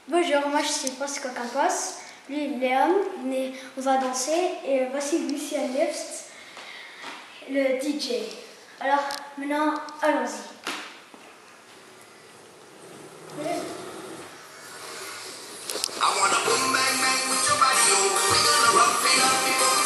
Bonjour, moi je suis Francisco Campos, lui Léon, on va danser et voici Lucien Lift, le DJ. Alors maintenant, allons-y. I wanna boom bang bang with your body, oh. We're gonna rock it up before